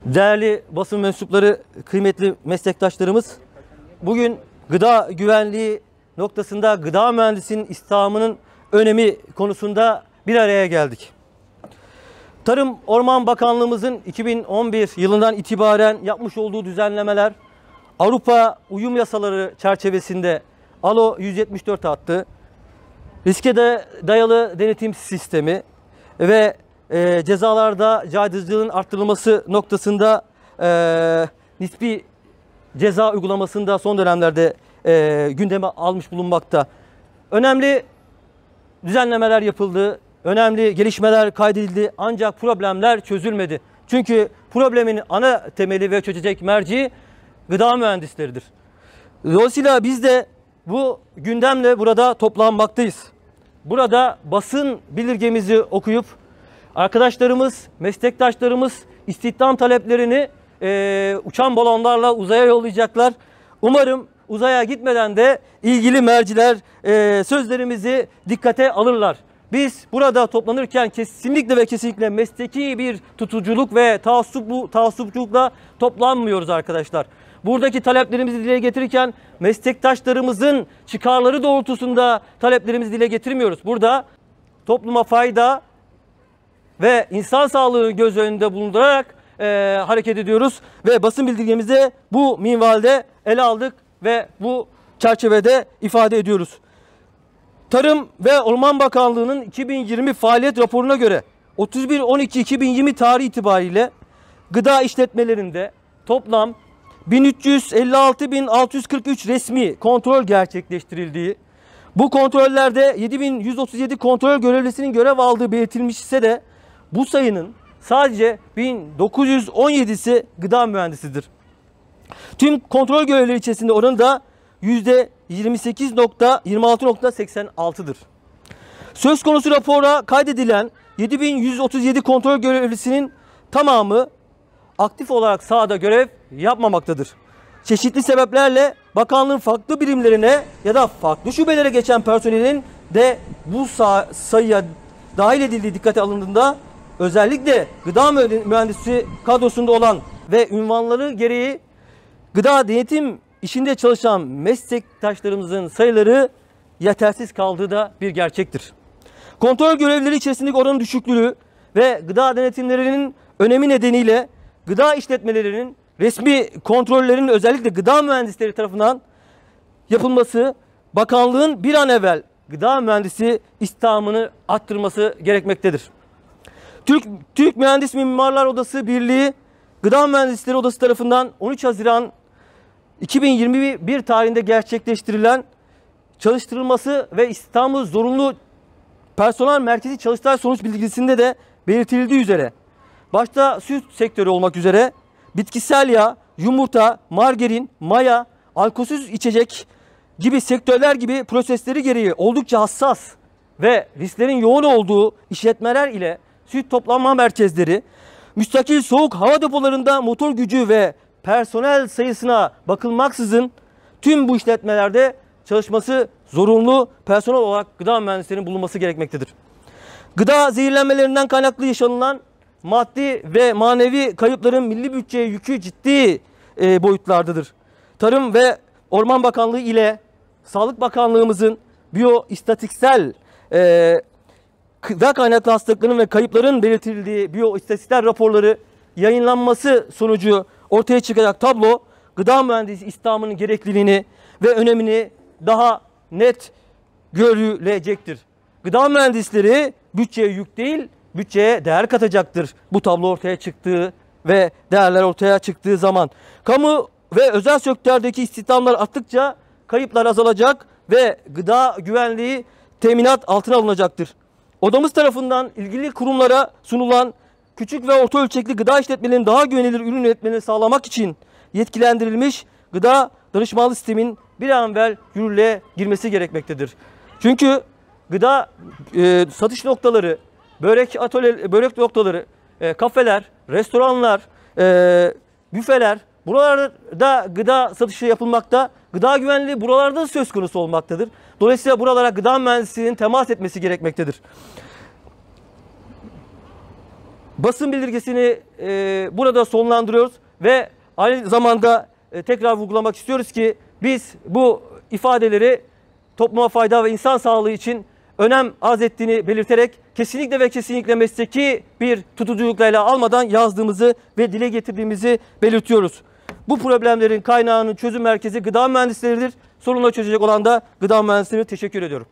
Değerli basın mensupları, kıymetli meslektaşlarımız, bugün gıda güvenliği noktasında gıda mühendisinin istihdamının önemi konusunda bir araya geldik. Tarım Orman Bakanlığımızın 2011 yılından itibaren yapmış olduğu düzenlemeler, Avrupa uyum yasaları çerçevesinde ALO 174 hattı, riske dayalı denetim sistemi ve cezalarda caydırıcılığın arttırılması noktasında nispi ceza uygulamasında son dönemlerde gündeme almış bulunmakta. Önemli düzenlemeler yapıldı, önemli gelişmeler kaydedildi ancak problemler çözülmedi. Çünkü problemin ana temeli ve çözecek merci gıda mühendisleridir. Dolayısıyla biz de bu gündemle burada toplanmaktayız. Burada basın bildirgemizi okuyup arkadaşlarımız, meslektaşlarımız istihdam taleplerini uçan balonlarla uzaya yollayacaklar. Umarım uzaya gitmeden de ilgili merciler sözlerimizi dikkate alırlar. Biz burada toplanırken kesinlikle ve kesinlikle mesleki bir tutuculuk ve taassupçulukla toplanmıyoruz arkadaşlar. Buradaki taleplerimizi dile getirirken meslektaşlarımızın çıkarları doğrultusunda taleplerimizi dile getirmiyoruz. Burada topluma fayda ve insan sağlığını göz önünde bulundurarak hareket ediyoruz ve basın bildirgemizde bu minvalde ele aldık ve bu çerçevede ifade ediyoruz. Tarım ve Orman Bakanlığı'nın 2020 faaliyet raporuna göre 31.12.2020 tarihi itibariyle gıda işletmelerinde toplam 1356.643 resmi kontrol gerçekleştirildiği, bu kontrollerde 7.137 kontrol görevlisinin görev aldığı belirtilmiş ise de bu sayının sadece 1917'si gıda mühendisidir. Tüm kontrol görevlileri içerisinde oranı da %28.26.86'dır. Söz konusu rapora kaydedilen 7.137 kontrol görevlisinin tamamı aktif olarak sahada görev yapmamaktadır. Çeşitli sebeplerle bakanlığın farklı birimlerine ya da farklı şubelere geçen personelin de bu sayıya dahil edildiği dikkate alındığında özellikle gıda mühendisi kadrosunda olan ve ünvanları gereği gıda denetim işinde çalışan meslektaşlarımızın sayıları yetersiz kaldığı da bir gerçektir. Kontrol görevlileri içerisindeki oranın düşüklüğü ve gıda denetimlerinin önemi nedeniyle gıda işletmelerinin resmi kontrollerinin özellikle gıda mühendisleri tarafından yapılması, bakanlığın bir an evvel gıda mühendisi istihdamını arttırması gerekmektedir. Türk Mühendis Mimarlar Odası Birliği Gıda Mühendisleri Odası tarafından 13 Haziran 2021 tarihinde gerçekleştirilen çalıştırılması ve istihdamı zorunlu personel merkezi çalıştay sonuç bildirisinde de belirtildiği üzere başta süt sektörü olmak üzere bitkisel yağ, yumurta, margarin, maya, alkolsüz içecek gibi sektörler gibi prosesleri gereği oldukça hassas ve risklerin yoğun olduğu işletmeler ile süt toplanma merkezleri, müstakil soğuk hava depolarında motor gücü ve personel sayısına bakılmaksızın tüm bu işletmelerde çalışması zorunlu personel olarak gıda mühendislerinin bulunması gerekmektedir. Gıda zehirlenmelerinden kaynaklı yaşanılan maddi ve manevi kayıpların milli bütçeye yükü ciddi boyutlardadır. Tarım ve Orman Bakanlığı ile Sağlık Bakanlığımızın biyoistatistiksel gıda kaynaklı hastalıkların ve kayıpların belirtildiği biyoistatistikler raporları yayınlanması sonucu ortaya çıkacak tablo gıda mühendisi istihdamının gerekliliğini ve önemini daha net görülecektir. Gıda mühendisleri bütçeye yük değil, bütçeye değer katacaktır bu tablo ortaya çıktığı ve değerler ortaya çıktığı zaman. Kamu ve özel sektördeki istihdamlar arttıkça kayıplar azalacak ve gıda güvenliği teminat altına alınacaktır. Odamız tarafından ilgili kurumlara sunulan küçük ve orta ölçekli gıda işletmelerinin daha güvenilir ürün üretmelerini sağlamak için yetkilendirilmiş gıda danışmanlık sistemin bir an evvel yürürlüğe girmesi gerekmektedir. Çünkü gıda satış noktaları, börek noktaları, kafeler, restoranlar, büfeler, buralarda gıda satışı yapılmakta. Gıda güvenliği buralarda söz konusu olmaktadır. Dolayısıyla buralara gıda mühendisliğinin temas etmesi gerekmektedir. basın bildirgesini burada sonlandırıyoruz ve aynı zamanda tekrar vurgulamak istiyoruz ki biz bu ifadeleri topluma fayda ve insan sağlığı için önem arz ettiğini belirterek kesinlikle ve kesinlikle mesleki bir tutuculukla ele almadan yazdığımızı ve dile getirdiğimizi belirtiyoruz. Bu problemlerin kaynağının çözüm merkezi gıda mühendisleridir. Sorunları çözecek olan da gıda mühendislerine teşekkür ediyorum.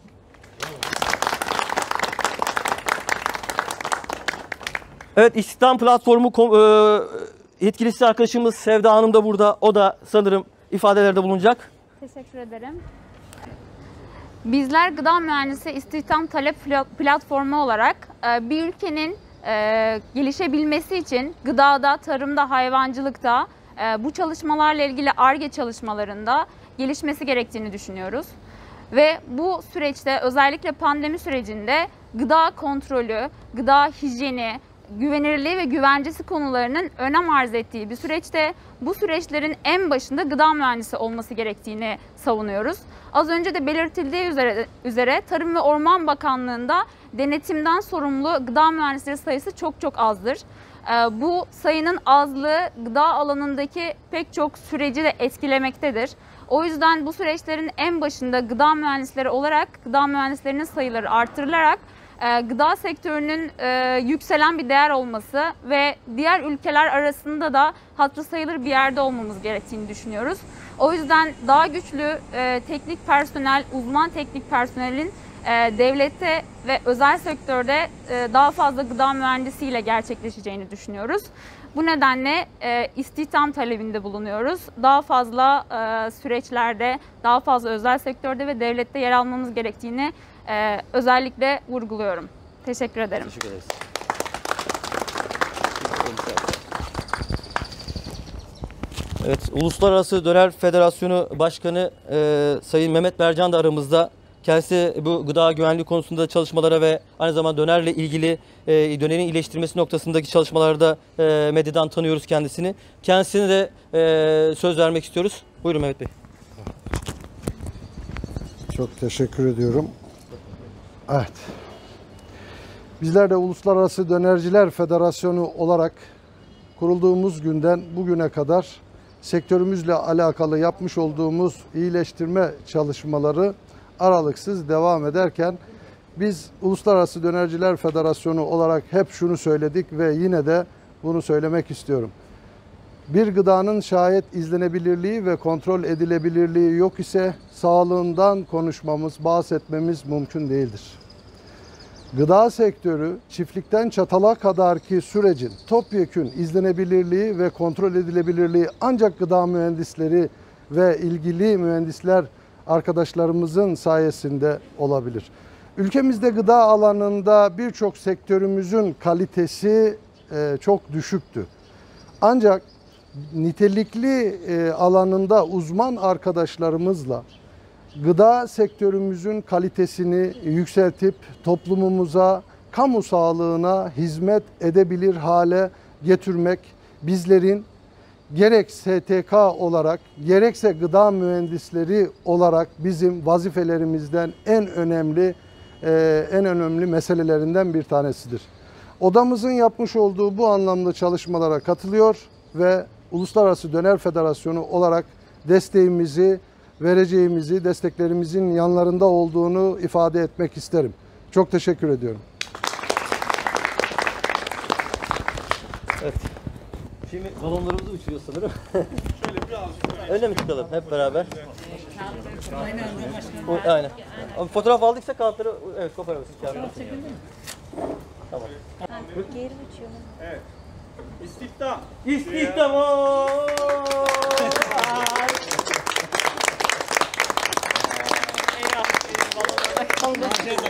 Evet, İstihdam Platformu yetkilisi arkadaşımız Sevda Hanım da burada. O da sanırım ifadelerde bulunacak. Teşekkür ederim. Bizler Gıda Mühendisi İstihdam Talep Platformu olarak bir ülkenin gelişebilmesi için gıdada, tarımda, hayvancılıkta bu çalışmalarla ilgili Ar-Ge çalışmalarında gelişmesi gerektiğini düşünüyoruz. Ve bu süreçte özellikle pandemi sürecinde gıda kontrolü, gıda hijyeni, güvenirliği ve güvencesi konularının önem arz ettiği bir süreçte bu süreçlerin en başında gıda mühendisi olması gerektiğini savunuyoruz. Az önce de belirtildiği üzere Tarım ve Orman Bakanlığı'nda denetimden sorumlu gıda mühendisleri sayısı çok azdır. Bu sayının azlığı gıda alanındaki pek çok süreci de etkilemektedir. O yüzden bu süreçlerin en başında gıda mühendisleri olarak gıda mühendislerinin sayıları artırılarak gıda sektörünün yükselen bir değer olması ve diğer ülkeler arasında da hatırı sayılır bir yerde olmamız gerektiğini düşünüyoruz. O yüzden daha güçlü teknik personel, uzman teknik personelin devlette ve özel sektörde daha fazla gıda mühendisiyle gerçekleşeceğini düşünüyoruz. Bu nedenle istihdam talebinde bulunuyoruz. Daha fazla süreçlerde, daha fazla özel sektörde ve devlette yer almamız gerektiğini özellikle vurguluyorum. Teşekkür ederim. Teşekkür ederiz. Evet, Uluslararası Döner Federasyonu Başkanı Sayın Mehmet Mercan da aramızda. Kendisi bu gıda güvenliği konusunda çalışmalara ve aynı zamanda dönerle ilgili dönerin iyileştirilmesi noktasındaki çalışmalarda medyadan tanıyoruz kendisini. Kendisine de söz vermek istiyoruz. Buyurun Mehmet Bey. Çok teşekkür ediyorum. Evet. Bizler de Uluslararası Dönerciler Federasyonu olarak kurulduğumuz günden bugüne kadar sektörümüzle alakalı yapmış olduğumuz iyileştirme çalışmaları aralıksız devam ederken biz Uluslararası Dönerciler Federasyonu olarak hep şunu söyledik ve yine de bunu söylemek istiyorum. Bir gıdanın şayet izlenebilirliği ve kontrol edilebilirliği yok ise sağlığından konuşmamız, bahsetmemiz mümkün değildir. Gıda sektörü çiftlikten çatala kadarki sürecin topyekün izlenebilirliği ve kontrol edilebilirliği ancak gıda mühendisleri ve ilgili mühendisler arkadaşlarımızın sayesinde olabilir. Ülkemizde gıda alanında birçok sektörümüzün kalitesi çok düşüktü. Ancak nitelikli alanında uzman arkadaşlarımızla gıda sektörümüzün kalitesini yükseltip toplumumuza, kamu sağlığına hizmet edebilir hale getirmek bizlerin gerek STK olarak gerekse gıda mühendisleri olarak bizim vazifelerimizden en önemli meselelerinden bir tanesidir. Odamızın yapmış olduğu bu anlamda çalışmalara katılıyor ve Uluslararası Döner Federasyonu olarak desteğimizi vereceğimizi, desteklerimizin yanlarında olduğunu ifade etmek isterim. Çok teşekkür ediyorum. Evet. Şimdi balonlarımızı uçuruyor sanırım. Şöyle birazcık Öyle mi çıkalım hep beraber? Aynen. Abi fotoğraf aldıksa kağıtları evet koparabiliriz. Tamam. Geri uçuyor. Evet. İstihdam. İstihdam. Eyvallah.